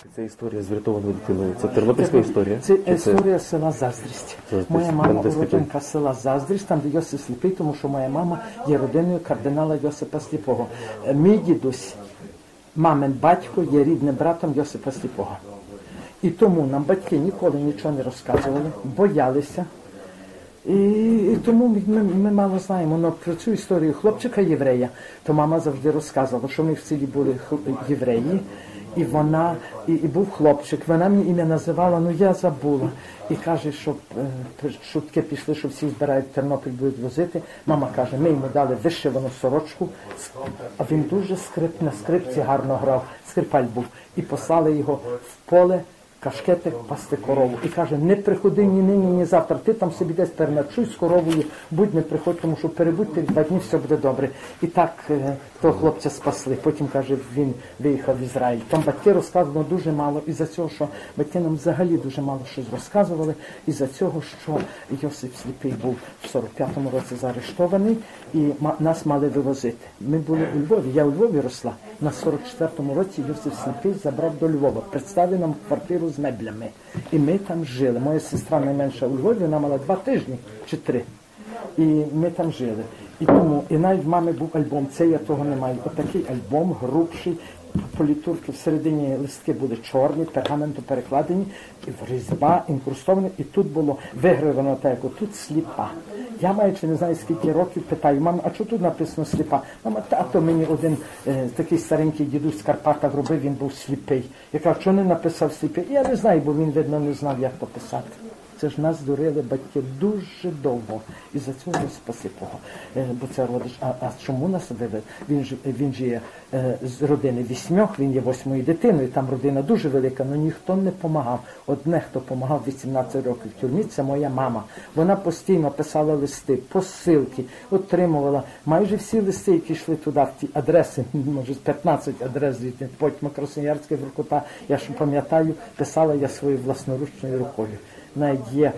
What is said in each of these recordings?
Ця історія з врятованою дитиною, це тернопільська історія? Це історія села Заздрість. Моя мама уродженка села Заздрість, там, де Йосип Сліпий, тому що моя мама є родиною кардинала Йосипа Сліпого. Мій дідусь, мамин батько, є рідним братом Йосипа Сліпого. І тому нам батьки ніколи нічого не розказували, боялися. І тому ми мало знаємо. Но про цю історію хлопчика-єврея, то мама завжди розказувала, що ми в селі були євреї, і був хлопчик. Вона мені ім'я називала, ну я забула. І каже, що шутки пішли, що всі збирають в Тернопіль, будуть возити. Мама каже, ми йому дали вишивану сорочку, а він дуже на скрипці гарно грав, скрипаль був. І послали його в поле, кашкетик пасти корову. І каже, не приходи ні нині, ні завтра. Ти там собі десь переночуй з коровою, будь не приходь, тому що перебудьте 2 дні, все буде добре. І так того хлопця спасли. Потім, каже, він виїхав в Ізраїль. Там батьки розказували дуже мало. Із-за цього, що батьки нам взагалі дуже мало щось розказували. Із-за цього, що Йосип Сліпий був в 45-му році заарештований і нас мали вивозити. Ми були у Львові. Я у Львові росла. На 44-му році Йосип Сліпий забрав до Львова. Представив нам квартиру з меблями. І ми там жили. Моя сестра найменша у Львові, вона мала 2 тижні чи 3. І ми там жили. І навіть в мами був альбом, це я того не маю. Отакий альбом, грубший, політурки, всередині листки були чорні, пергаменту перекладені, і різьба, інкрустована, і тут було вигравлено так, як тут сліпа. Я, маючи не знаю скільки років, питаю, мама, а чого тут написано сліпа? Мама, тато мені один такий старенький дідусь з Карпатах робив, він був сліпий. Я кажу, чого не написав сліпий? Я не знаю, бо він, видно, не знав, як то писати. Це ж нас дурили батьки дуже довго. І за цього Сліпого. Бо це родич. А чому нас вивели? Він же є з родини 8, він є 8-ю дитиною. Там родина дуже велика, але ніхто не допомагав. Одне, хто допомагав 18 років в тюрмі, це моя мама. Вона постійно писала листи, посилки, отримувала. Майже всі листи, які йшли туди, в ті адреси, може 15 адрес, потім Красноярська, Воркута, я ж пам'ятаю, писала я своєю власноручною рукою. Навіть є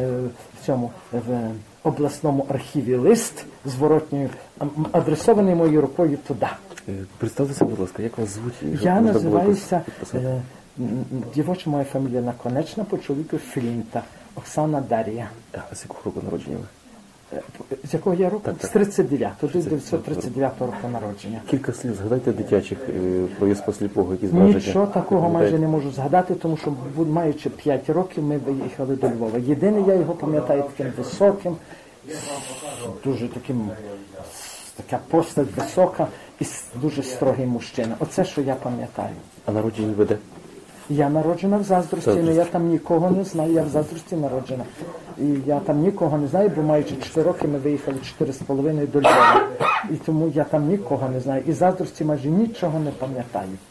в обласному архіві лист зворотньою, адресований моєю рукою туди. Представтеся, будь ласка, як вас звуть? Я називаюся, дівоча моя фамілія Наконечна, по чоловіку Флінта, Оксана Дар'я. А з якого року народження ви? З якого я року? З 39-го, 1939 року народження. Кілька слів згадайте дитячих про Йосипа Сліпого, які зображення. Нічого такого майже не можу згадати, тому що, маючи 5 років, ми виїхали до Львова. Єдине, я його пам'ятаю таким високим, дуже таким, така постать висока і дуже строгий мужчина. Оце, що я пам'ятаю. А народження ви де? Я народжена в Заздрості, але я там нікого не знаю, я в Заздрості народжена. І я там нікого не знаю, бо маючи 4 роки, ми виїхали 4,5 до Львова. І тому я там нікого не знаю. І в Заздрості майже нічого не пам'ятаю.